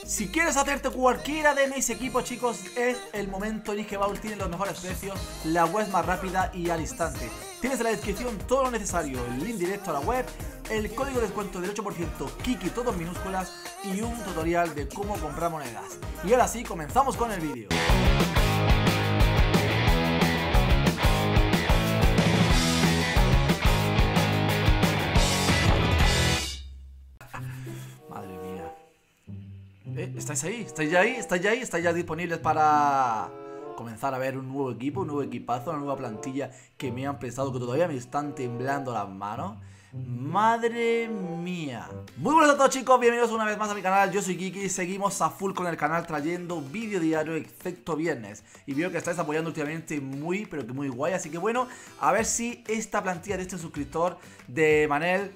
Si quieres hacerte cualquiera de mis equipos, chicos, es el momento. Nigebaul tiene los mejores precios, la web más rápida y al instante. Tienes en la descripción todo lo necesario, el link directo a la web, el código de descuento del 8% Kiki, todo en minúsculas, y un tutorial de cómo comprar monedas. Y ahora sí, comenzamos con el vídeo. Madre mía. ¿Estáis ahí? ¿Estáis ya ahí? ¿Estáis ya ahí? ¿Estáis ya disponibles para comenzar a ver un nuevo equipo, un nuevo equipazo, una nueva plantilla que me han prestado, que todavía me están temblando las manos? Madre mía. Muy buenas a todos, chicos, bienvenidos una vez más a mi canal. Yo soy Kiki, seguimos a full con el canal trayendo vídeo diario excepto viernes. Y veo que estáis apoyando últimamente muy, pero que muy guay. Así que bueno, a ver si esta plantilla de este suscriptor de Manel,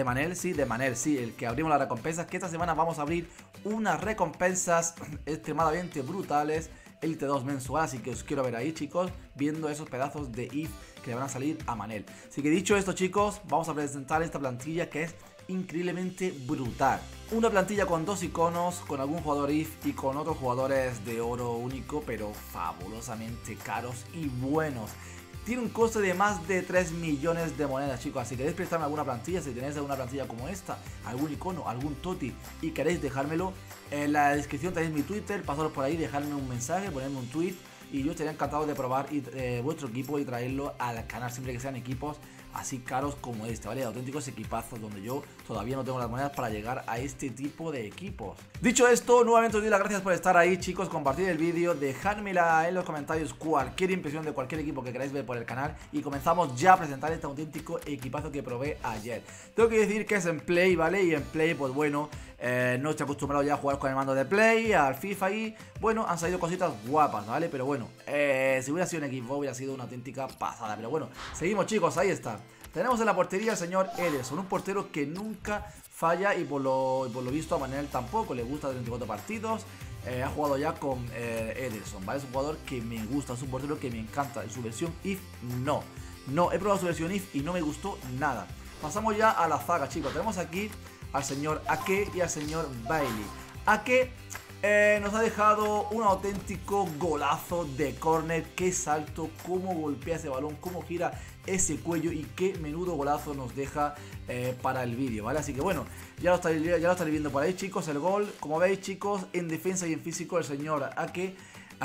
el que abrimos las recompensas, que esta semana vamos a abrir unas recompensas extremadamente brutales, Elite 2 mensual, así que os quiero ver ahí, chicos, viendo esos pedazos de IF que le van a salir a Manel. Así que dicho esto, chicos, vamos a presentar esta plantilla que es increíblemente brutal. Una plantilla con dos iconos, con algún jugador IF y con otros jugadores de oro único, pero fabulosamente caros y buenos. Tiene un coste de más de 3 millones de monedas, chicos. Así que queréis prestarme alguna plantilla, si tenéis alguna plantilla como esta, algún icono, algún toti, y queréis dejármelo, en la descripción tenéis mi Twitter, pasaros por ahí, dejadme un mensaje, ponerme un tweet, y yo estaría encantado de probar vuestro equipo y traerlo al canal, siempre que sean equipos así caros como este, ¿vale? Auténticos equipazos donde yo todavía no tengo las monedas para llegar a este tipo de equipos. Dicho esto, nuevamente os doy las gracias por estar ahí, chicos, compartir el vídeo, dejádmela en los comentarios cualquier impresión de cualquier equipo que queráis ver por el canal y comenzamos ya a presentar este auténtico equipazo que probé ayer. Tengo que decir que es en Play, ¿vale? Y en Play, pues bueno, no estoy acostumbrado ya a jugar con el mando de Play, al FIFA y bueno, han salido cositas guapas, ¿vale? Pero bueno, si hubiera sido en Xbox hubiera sido una auténtica pasada. Pero bueno, seguimos, chicos, ahí está. Tenemos en la portería al señor Ederson, un portero que nunca falla y por lo visto a Manel tampoco le gusta 34 partidos. Ha jugado ya con Ederson, ¿vale? Es un jugador que me gusta, es un portero que me encanta. En su versión IF no, he probado su versión IF y no me gustó nada. Pasamos ya a la zaga, chicos. Tenemos aquí al señor Ake y al señor Bailey. Ake nos ha dejado un auténtico golazo de córner. Qué salto, cómo golpea ese balón, cómo gira ese cuello y qué menudo golazo nos deja para el vídeo, ¿vale? Así que bueno, ya lo estáis viendo por ahí, chicos, el gol. Como veis, chicos, en defensa y en físico el señor Ake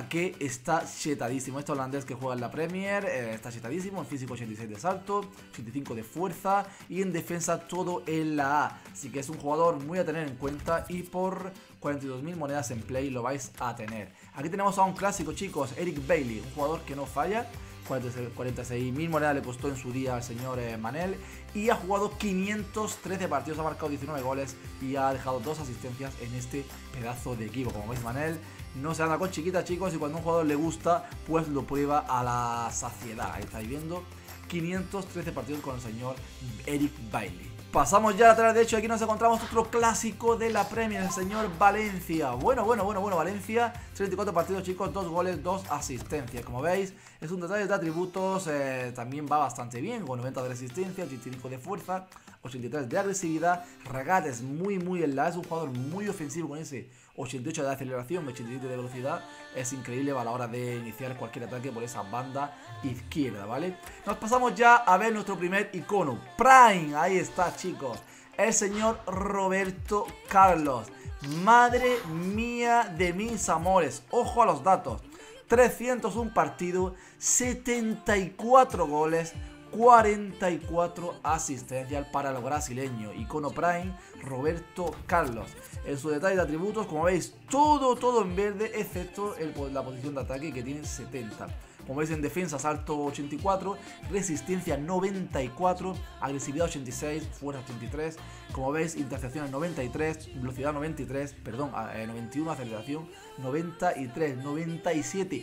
está chetadísimo. Este holandés que juega en la Premier está chetadísimo. En físico 86 de salto, 85 de fuerza y en defensa todo en la A. Así que es un jugador muy a tener en cuenta y por 42.000 monedas en Play lo vais a tener. Aquí tenemos a un clásico, chicos, Eric Bailly, un jugador que no falla. 46.000 monedas le costó en su día al señor Manel y ha jugado 513 partidos, ha marcado 19 goles y ha dejado 2 asistencias en este pedazo de equipo. Como veis, Manel no se anda con chiquitas, chicos, y cuando a un jugador le gusta pues lo prueba a la saciedad. Ahí estáis viendo 513 partidos con el señor Eric Bailly. Pasamos ya a lateral derecho. Aquí nos encontramos otro clásico de la Premier, el señor Valencia. Bueno, Valencia, 34 partidos, chicos, 2 goles, 2 asistencias. Como veis, es un detalle de atributos, también va bastante bien, con 90 de resistencia, 85 de fuerza, 83 de agresividad, regates muy en la, es un jugador muy ofensivo con ese 88 de aceleración, 87 de velocidad, es increíble a la hora de iniciar cualquier ataque por esa banda izquierda, ¿vale? Nos pasamos ya a ver nuestro primer icono, Prime, ahí está, chicos, el señor Roberto Carlos. Madre mía de mis amores, ojo a los datos, 301 partidos, 74 goles, 44 asistencias para el brasileño. Icono Prime, Roberto Carlos. En su detalle de atributos, como veis, todo en verde, excepto la posición de ataque, que tiene 70. Como veis, en defensa, salto 84, resistencia 94, agresividad 86, fuerza 83. Como veis, intercepciones 93, velocidad 93, perdón, 91, aceleración 93, 97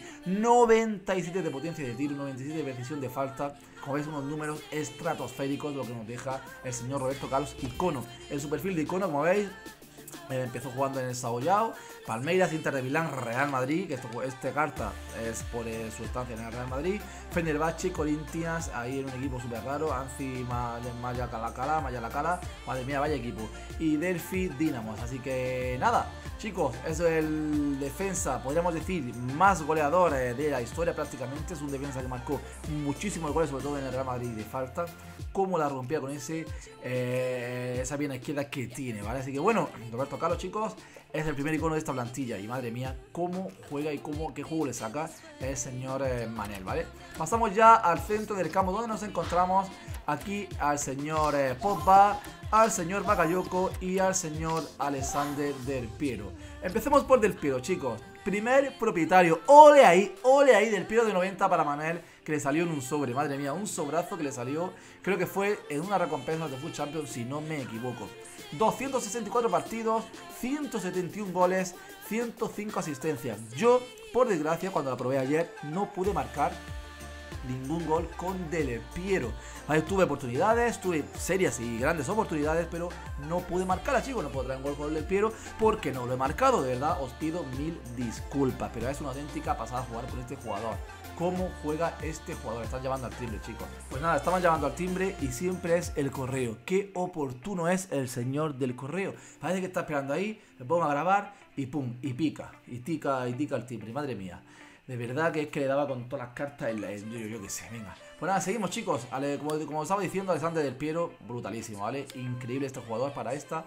de potencia de tiro, 97 de precisión de falta. Como veis, unos números estratosféricos, lo que nos deja el señor Roberto Carlos, icono. En su perfil de icono, como veis, Empezó jugando en el Saoyao, Palmeiras, Inter de Milán, Real Madrid, que este carta es por su estancia en el Real Madrid, Fenerbahce, Corinthians, ahí en un equipo súper raro, Anzi Maya Calacala, madre mía, vaya equipo, y Delphi Dinamos. Así que nada, chicos, es el defensa, podríamos decir, más goleador de la historia prácticamente. Es un defensa que marcó muchísimos goles, sobre todo en el Real Madrid de falta, como la rompía con esa pierna izquierda que tiene, ¿vale? Así que bueno, Roberto Carlos, chicos, es el primer icono de esta plantilla. Y madre mía, cómo juega y qué juego le saca el señor Manel, ¿vale? Pasamos ya al centro del campo, donde nos encontramos aquí al señor Pogba, al señor Bakayoko y al señor Alexander Del Piero. Empecemos por Del Piero, chicos. Primer propietario, ole ahí Del Piero de 90 para Manel, que le salió en un sobre, madre mía, un sobrazo que le salió, creo que fue en una recompensa de Foot Champions, si no me equivoco. 264 partidos, 171 goles, 105 asistencias. Yo, por desgracia, cuando la probé ayer, no pude marcar ningún gol con Del Piero. Vale, tuve oportunidades, tuve serias y grandes oportunidades, pero no pude marcarla, chicos. No puedo traer un gol con Del Piero porque no lo he marcado. De verdad, os pido mil disculpas, pero es una auténtica pasada jugar con este jugador. ¿Cómo juega este jugador? Están llamando al timbre, chicos. Pues nada, estaban llamando al timbre y siempre es el correo. Qué oportuno es el señor del correo. Parece que está esperando ahí, le pongo a grabar y pum, y pica, y tica el timbre, madre mía. De verdad que es que le daba con todas las cartas yo qué sé, venga. Pues nada, seguimos, chicos. Como estaba diciendo, Alexander Del Piero, brutalísimo, ¿vale? Increíble este jugador para esta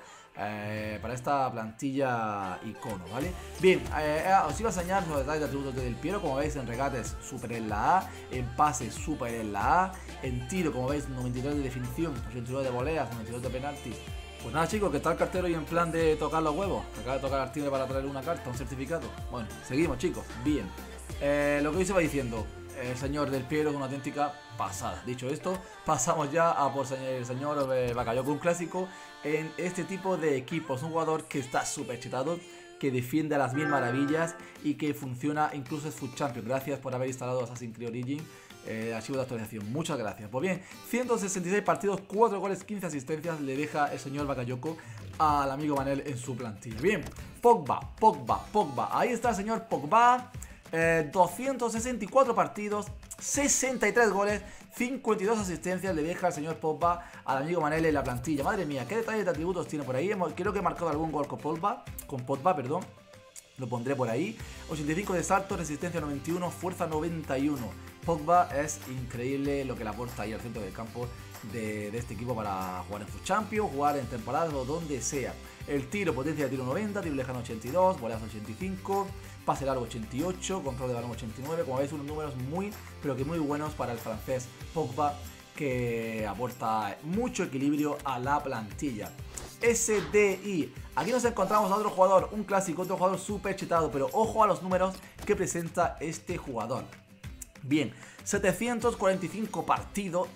plantilla icono, ¿vale? Bien, os iba a enseñar los detalles de atributos de Del Piero. Como veis, en regates, super en la A. En pases, super en la A. En tiro, como veis, 93 de definición, 89 de voleas, 92 de penaltis. Pues nada, chicos, que está el cartero y en plan de tocar los huevos. Acaba de tocar al timbre para traer una carta, un certificado. Bueno, seguimos, chicos, bien. Lo que hoy se va diciendo, el señor Del Piero es una auténtica pasada. Dicho esto, pasamos ya a por el señor Bakayoko, un clásico en este tipo de equipos. Un jugador que está súper chetado, que defiende a las mil maravillas y que funciona incluso en Foot Champions. Gracias por haber instalado Assassin's Creed Origin. Archivo de actualización, muchas gracias. Pues bien, 166 partidos, 4 goles, 15 asistencias le deja el señor Bakayoko al amigo Manel en su plantilla. Bien, Pogba, ahí está el señor Pogba. 264 partidos, 63 goles, 52 asistencias le deja el señor Pogba al amigo Manel en la plantilla. Madre mía, qué detalles de atributos tiene por ahí. Creo que he marcado algún gol con Pogba, perdón. Lo pondré por ahí. 85 de salto, resistencia 91, fuerza 91. Pogba es increíble lo que le aporta ahí al centro del campo de este equipo para jugar en Foot Champions, jugar en temporadas o donde sea. El tiro, potencia de tiro 90, tiro lejano 82, voleas 85, pase largo 88, control de balón 89. Como veis, unos números muy, pero que muy buenos para el francés Pogba, que aporta mucho equilibrio a la plantilla. SDI. Aquí nos encontramos a otro jugador, un clásico, otro jugador súper chetado, pero ojo a los números que presenta este jugador. Bien, 745 partidos,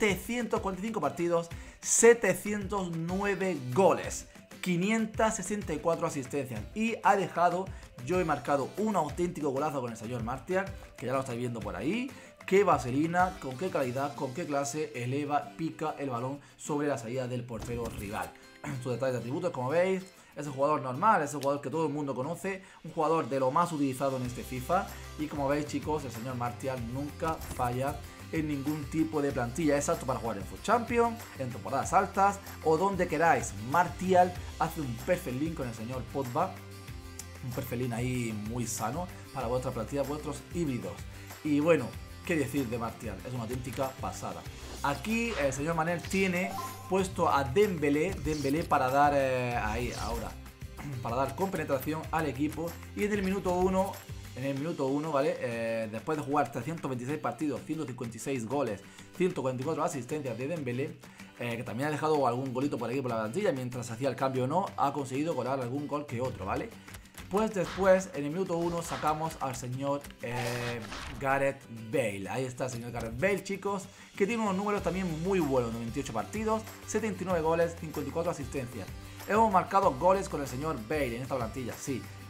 709 goles, 564 asistencias y ha dejado, yo he marcado un auténtico golazo con el señor Martial, que ya lo estáis viendo por ahí. Qué vaselina, con qué calidad, con qué clase pica el balón sobre la salida del portero rival. Sus detalles de atributos, como veis, es un jugador normal, es un jugador que todo el mundo conoce, un jugador de lo más utilizado en este FIFA. Y como veis, chicos, el señor Martial nunca falla en ningún tipo de plantilla. Es apto para jugar en Foot Champions, en temporadas altas o donde queráis. Martial hace un perfect link con el señor Pogba, un perfect link ahí muy sano para vuestra plantilla, vuestros híbridos. Y bueno, qué decir de Martial, es una auténtica pasada. Aquí el señor Manel tiene puesto a Dembélé para dar para dar compenetración al equipo. Y en el minuto 1, ¿vale? Después de jugar 326 partidos, 156 goles, 144 asistencias de Dembélé, que también ha dejado algún golito por aquí por la plantilla, mientras hacía el cambio o no, ha conseguido colar algún gol que otro, ¿vale? Pues después, en el minuto 1, sacamos al señor Gareth Bale. Ahí está el señor Gareth Bale, chicos, que tiene unos números también muy buenos. 98 partidos, 79 goles, 54 asistencias. Hemos marcado goles con el señor Bale en esta plantilla, sí.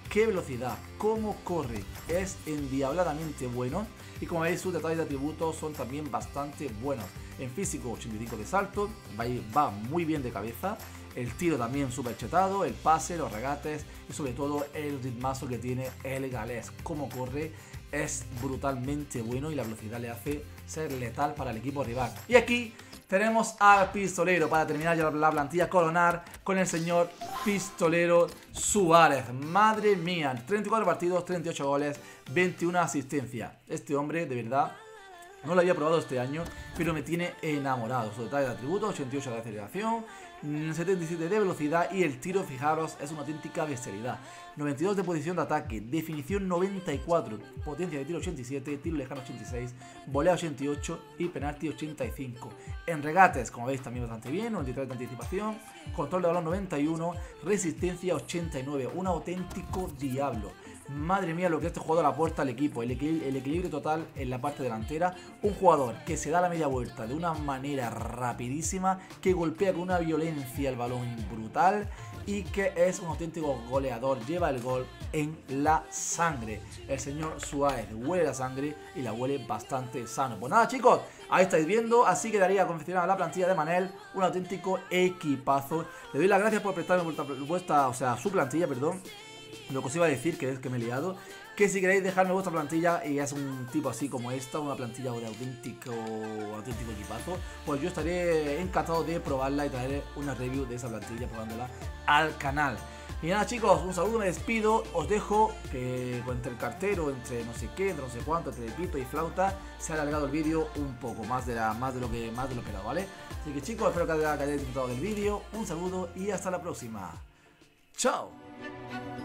qué velocidad, cómo corre, es endiabladamente bueno. Y como veis, sus detalles de atributos son también bastante buenos. En físico, 85 de salto, va muy bien de cabeza. El tiro también súper chetado, el pase, los regates y sobre todo el ritmazo que tiene el galés. Cómo corre es brutalmente bueno y la velocidad le hace ser letal para el equipo rival. Y aquí tenemos al pistolero para terminar ya la plantilla, coronar con el señor Pistolero Suárez. Madre mía, 34 partidos, 38 goles, 21 asistencias. Este hombre, de verdad, no lo había probado este año, pero me tiene enamorado. Su detalle de atributos, 88 de aceleración, 77 de velocidad y el tiro, fijaros, es una auténtica bestialidad. 92 de posición de ataque, definición 94, potencia de tiro 87, tiro lejano 86, volea 88 y penalti 85. En regates, como veis, también bastante bien, 93 de anticipación, control de balón 91, resistencia 89, un auténtico diablo. Madre mía lo que este jugador aporta al equipo, el equilibrio total en la parte delantera, un jugador que se da la media vuelta de una manera rapidísima, que golpea con una violencia el balón brutal y que es un auténtico goleador, lleva el gol en la sangre. El señor Suárez huele la sangre y la huele bastante sano. Pues nada chicos, ahí estáis viendo, así quedaría confeccionada la plantilla de Manel, un auténtico equipazo. Le doy las gracias por prestarme su plantilla, perdón. Lo que os iba a decir, que es que me he liado, que si queréis dejarme vuestra plantilla y es un tipo así como esta, una plantilla de auténtico equipazo, pues yo estaré encantado de probarla y traeré una review de esa plantilla probándola al canal. Y nada chicos, un saludo, me despido, os dejo que entre el cartero, entre no sé qué, entre no sé cuánto, entre pito y flauta, se ha alargado el vídeo un poco, más de lo que esperaba, ¿vale? Así que chicos, espero que hayáis disfrutado del vídeo, un saludo y hasta la próxima. ¡Chao!